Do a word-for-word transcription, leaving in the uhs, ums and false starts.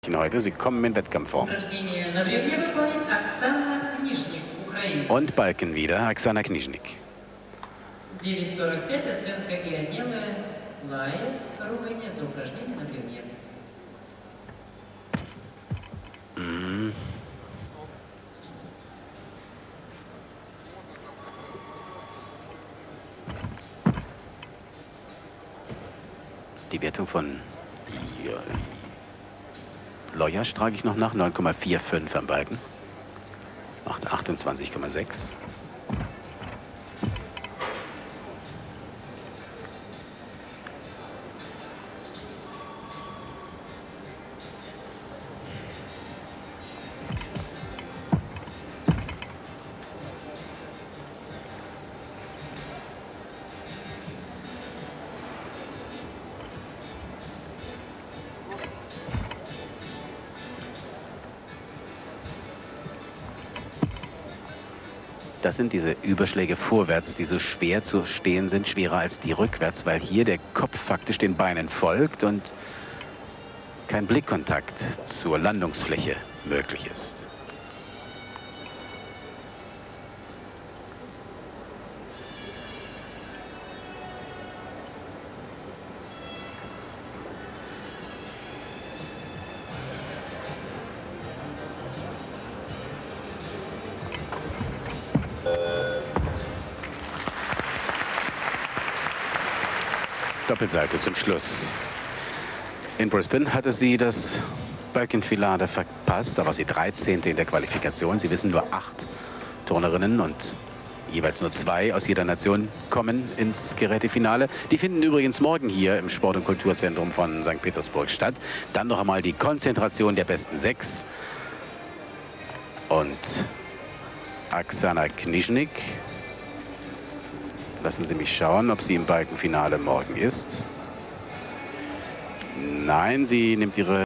Heute, sie kommen in Wettkampfform. Und Balken wieder, Oksana Knižnik. Mm. Die Wertung von Lojasch trage ich noch nach, neun Komma fünfundvierzig am Balken. Macht achtundzwanzig Komma sechs. Das sind diese Überschläge vorwärts, die so schwer zu stehen sind, schwerer als die rückwärts, weil hier der Kopf faktisch den Beinen folgt und kein Blickkontakt zur Landungsfläche möglich ist. Doppelseite zum Schluss. In Brisbane hatte sie das Balkenfinale verpasst, da war sie dreizehnte in der Qualifikation. Sie wissen, nur acht Turnerinnen und jeweils nur zwei aus jeder Nation kommen ins Gerätefinale. Die finden übrigens morgen hier im Sport- und Kulturzentrum von Sankt Petersburg statt. Dann noch einmal die Konzentration der besten sechs. Und Oksana Knižnik. Lassen Sie mich schauen, ob sie im Balkenfinale morgen ist. Nein, sie nimmt ihre